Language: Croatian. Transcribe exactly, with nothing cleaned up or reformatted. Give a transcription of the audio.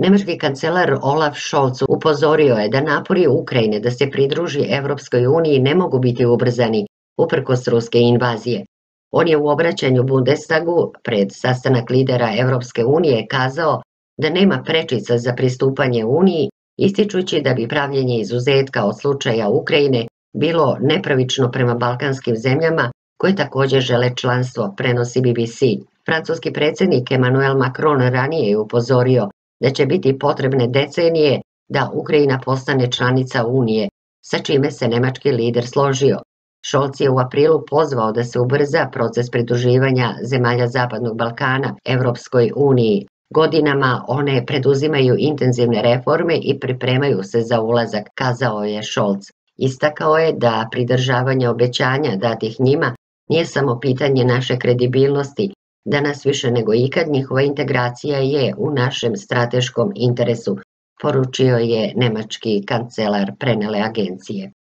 Nemački kancelar Olaf Scholz upozorio je da napori Ukrajine da se pridruži Evropskoj uniji ne mogu biti ubrzani uprkos ruske invazije. On je u obraćanju Bundestagu pred sastanak lidera Evropske unije kazao da nema prečica za pristupanje Uniji, ističući da bi pravljenje izuzetka od slučaja Ukrajine bilo nepravično prema balkanskim zemljama koje također žele članstvo, prenosi B B C. Francuski predsjednik Emmanuel Macron ranije je upozorio da će biti potrebne decenije da Ukrajina postane članica Unije, sa čime se nemački lider složio. Scholz je u aprilu pozvao da se ubrza proces pridruživanja zemalja Zapadnog Balkana Evropskoj uniji. Godinama one preduzimaju intenzivne reforme i pripremaju se za ulazak, kazao je Scholz. Istakao je da pridržavanje obećanja datih njima nije samo pitanje naše kredibilnosti, danas više nego ikad njihova integracija je u našem strateškom interesu, poručio je nemački kancelar, prenele agencije.